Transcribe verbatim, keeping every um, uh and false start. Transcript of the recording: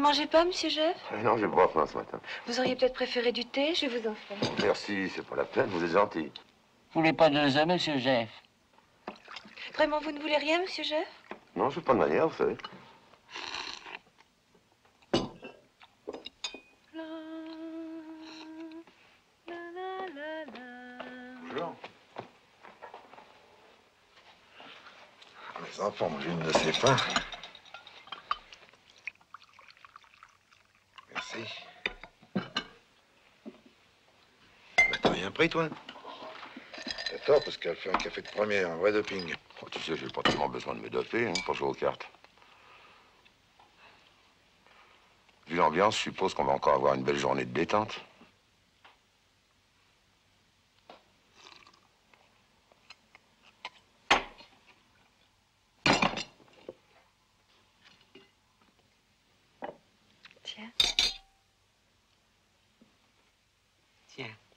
mangez pas, monsieur Jeff? euh, Non, j'ai pas faim ce matin. Vous auriez peut-être préféré du thé, je vais vous en faire. Merci, c'est pas la peine, vous êtes gentil. Vous voulez pas de ça, monsieur Jeff? Vraiment, vous ne voulez rien, monsieur Jeff? Non, je fais pas de manière, vous savez. Bonjour. Les enfants mangent une de ces pains. Merci. Mais t'as rien pris, toi? T'as tort, parce qu'elle fait un café de première, un vrai doping. Oh, tu sais, j'ai pas tellement besoin de me doper hein, pour jouer aux cartes. Vu l'ambiance, je suppose qu'on va encore avoir une belle journée de détente. Tiens. Tiens.